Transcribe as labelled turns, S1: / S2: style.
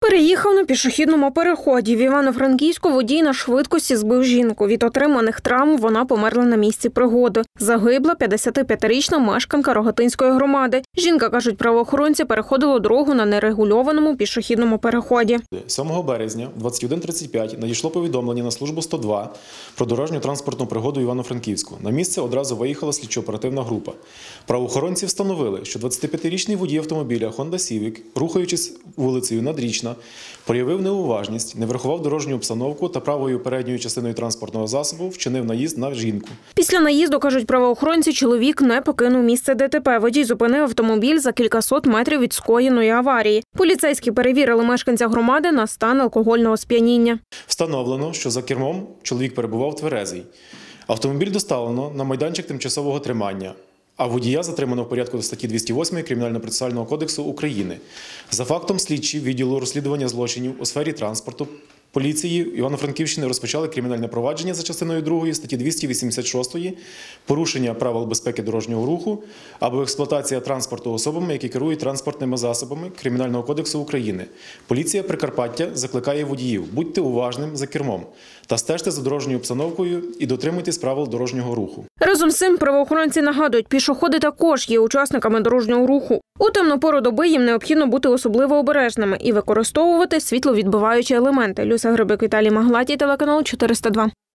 S1: Переїхав на пішохідному переході. В Івано-Франківську водій на швидкості збив жінку. Від отриманих травм вона померла на місці пригоди. Загибла 55-річна мешканка Рогатинської громади. Жінка, кажуть правоохоронці, переходила дорогу на нерегульованому пішохідному переході.
S2: 7 березня в 21:35 надійшло повідомлення на службу 102 про дорожню транспортну пригоду в Івано-Франківську. На місце одразу виїхала слідчо-оперативна група. Правоохоронці встановили, що 25-річний водій автомобіля Honda Civic, рухаючись вулицею Надрічна, проявив неуважність, не врахував дорожню обстановку та правою передньою частиною транспортного засобу вчинив наїзд на жінку.
S1: Після наїзду, кажуть правоохоронці, чоловік не покинув місце ДТП. Водій зупинив автомобіль за кількасот метрів від скоєної аварії. Поліцейські перевірили мешканця громади на стан алкогольного сп'яніння.
S2: Встановлено, що за кермом чоловік перебував тверезий. Автомобіль доставлено на майданчик тимчасового тримання, а водія затримано в порядку статті 208 Кримінально-процесуального кодексу України. За фактом слідчі відділу розслідування злочинів у сфері транспорту поліції Івано-Франківщини розпочали кримінальне провадження за частиною 2 статті 286 порушення правил безпеки дорожнього руху або експлуатація транспорту особами, які керують транспортними засобами Кримінального кодексу України. Поліція Прикарпаття закликає водіїв: будьте уважним за кермом та стежте за дорожньою обстановкою і дотримуйтесь правил дорожнього руху.
S1: Разом з цим правоохоронці нагадують, пішоходи також є учасниками дорожнього руху. У темну пору доби їм необхідно бути особливо обережними і використовувати світловідбиваючі елементи. Люся Грибик, Віталій Маглатій, телеканал 402.